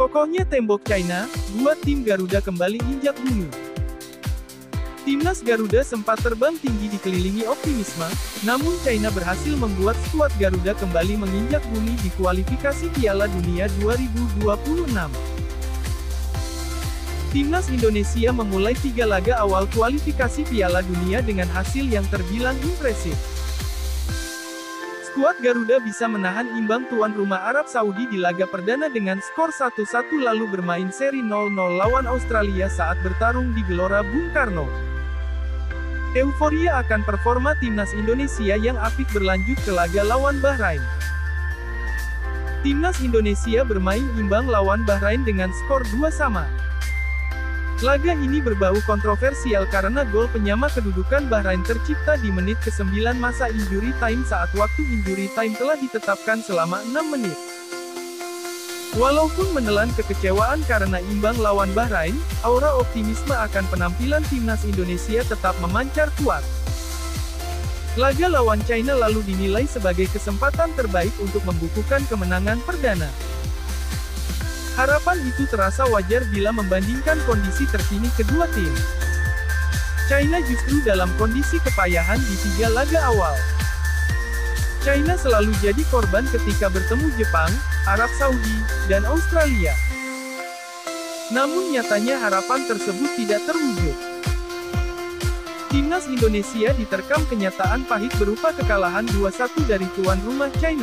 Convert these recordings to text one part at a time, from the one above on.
Kokohnya tembok China, buat tim Garuda kembali injak bumi. Timnas Garuda sempat terbang tinggi dikelilingi optimisme, namun China berhasil membuat skuad Garuda kembali menginjak bumi di kualifikasi Piala Dunia 2026. Timnas Indonesia memulai 3 laga awal kualifikasi Piala Dunia dengan hasil yang terbilang impresif. Skuad Garuda bisa menahan imbang tuan rumah Arab Saudi di laga perdana dengan skor 1-1 lalu bermain seri 0-0 lawan Australia saat bertarung di Gelora Bung Karno. Euforia akan performa timnas Indonesia yang apik berlanjut ke laga lawan Bahrain. Timnas Indonesia bermain imbang lawan Bahrain dengan skor 2-2. Laga ini berbau kontroversial karena gol penyama kedudukan Bahrain tercipta di menit ke-9 masa injury time saat waktu injury time telah ditetapkan selama 6 menit. Walaupun menelan kekecewaan karena imbang lawan Bahrain, aura optimisme akan penampilan timnas Indonesia tetap memancar kuat. Laga lawan China lalu dinilai sebagai kesempatan terbaik untuk membukukan kemenangan perdana. Harapan itu terasa wajar bila membandingkan kondisi terkini kedua tim. China justru dalam kondisi kepayahan di 3 laga awal. China selalu jadi korban ketika bertemu Jepang, Arab Saudi, dan Australia. Namun nyatanya harapan tersebut tidak terwujud. Timnas Indonesia diterkam kenyataan pahit berupa kekalahan 2-1 dari tuan rumah China.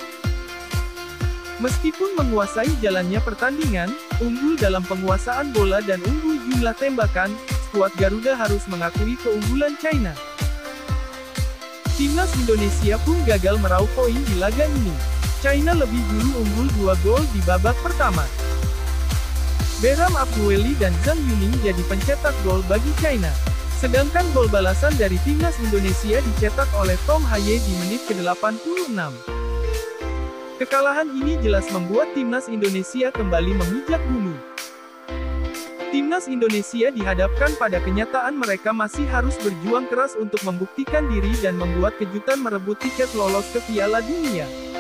Meskipun menguasai jalannya pertandingan, unggul dalam penguasaan bola dan unggul jumlah tembakan, skuad Garuda harus mengakui keunggulan China. Timnas Indonesia pun gagal meraup poin di laga ini. China lebih dulu unggul 2 gol di babak pertama. Behram Abdueli dan Zhang Yuning jadi pencetak gol bagi China. Sedangkan gol balasan dari timnas Indonesia dicetak oleh Tom Haye di menit ke-86. Kekalahan ini jelas membuat timnas Indonesia kembali memijak bumi. Timnas Indonesia dihadapkan pada kenyataan mereka masih harus berjuang keras untuk membuktikan diri dan membuat kejutan merebut tiket lolos ke Piala Dunia.